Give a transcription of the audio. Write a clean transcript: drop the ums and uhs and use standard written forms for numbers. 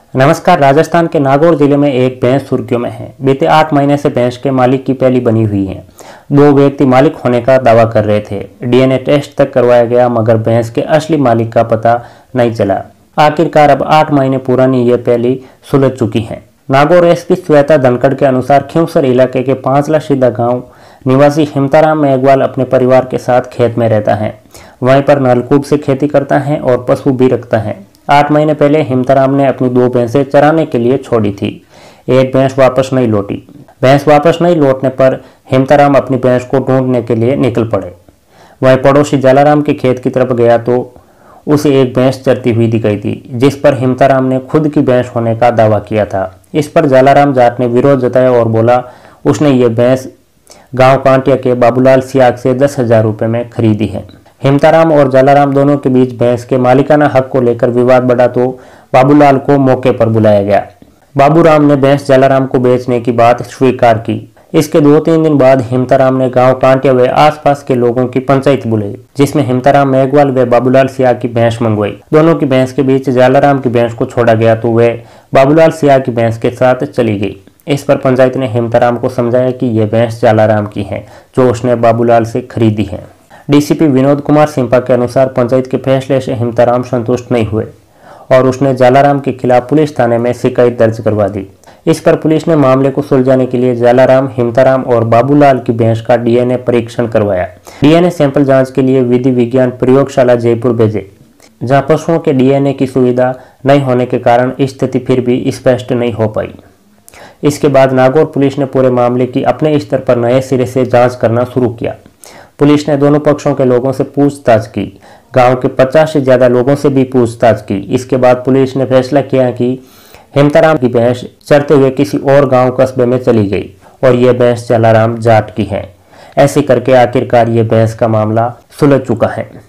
नमस्कार। राजस्थान के नागौर जिले में एक भैंस सुर्खियों में है। बीते 8 महीने से भैंस के मालिक की पहली बनी हुई है। 2 व्यक्ति मालिक होने का दावा कर रहे थे। डीएनए टेस्ट तक करवाया गया मगर भैंस के असली मालिक का पता नहीं चला। आखिरकार अब 8 महीने पुरानी ये पहली सुलझ चुकी है। नागौर एसपी श्वेता धनखड़ के अनुसार खिंवसर इलाके के 5 सीधा गाँव निवासी हिमताराम मेघवाल अपने परिवार के साथ खेत में रहता है। वहीं पर नलकूप से खेती करता है और पशु भी रखता है। 8 महीने पहले हिमताराम ने अपनी 2 भैंसें चराने के लिए छोड़ी थी। एक भैंस वापस नहीं लौटी। भैंस वापस नहीं लौटने पर हिमताराम अपनी भैंस को ढूंढने के लिए निकल पड़े। वह पड़ोसी जलाराम के खेत की तरफ गया तो उसे एक भैंस चरती हुई दिखाई दी, जिस पर हिमताराम ने खुद की भैंस होने का दावा किया था। इस पर जलाराम जाट ने विरोध जताया और बोला उसने ये भैंस गांव कांटिया के बाबूलाल सियाग से 10,000 रुपये में खरीदी है। हिमताराम और जलाराम दोनों के बीच भैंस के मालिकाना हक को लेकर विवाद बढ़ा तो बाबूलाल को मौके पर बुलाया गया। बाबूराम ने भैंस जलाराम को बेचने की बात स्वीकार की। इसके 2-3 दिन बाद हिमताराम ने गांव कांटिया व आसपास के लोगों की पंचायत बुलाई, जिसमें हिमताराम मेघवाल व बाबूलाल सियाग की भैंस मंगवाई। दोनों की भैंस के बीच जलाराम की भैंस को छोड़ा गया तो वह बाबूलाल सियाग की भैंस के साथ चली गई। इस पर पंचायत ने हिमताराम को समझाया कि यह भैंस जलाराम की है जो उसने बाबूलाल से खरीदी है। डीसीपी विनोद कुमार सिंपा के अनुसार पंचायत के फैसले से हिमताराम संतुष्ट नहीं हुए और उसने जलाराम के खिलाफ पुलिस थाने में शिकायत दर्ज करवा दी। इस पर पुलिस ने मामले को सुलझाने के लिए जलाराम, हिमताराम और बाबूलाल की भैंस का डीएनए परीक्षण करवाया। डीएनए सैंपल जांच के लिए विधि विज्ञान प्रयोगशाला जयपुर भेजे, जहां पशुओं के डीएनए की सुविधा नहीं होने के कारण स्थिति फिर भी स्पष्ट नहीं हो पाई। इसके बाद नागौर पुलिस ने पूरे मामले की अपने स्तर पर नए सिरे से जांच करना शुरू किया। पुलिस ने दोनों पक्षों के लोगों से पूछताछ की। गांव के 50 से ज्यादा लोगों से भी पूछताछ की। इसके बाद पुलिस ने फैसला किया कि हिमताराम की भैंस चरते हुए किसी और गांव कस्बे में चली गई और यह भैंस जलाराम जाट की है। ऐसे करके आखिरकार ये भैंस का मामला सुलझ चुका है।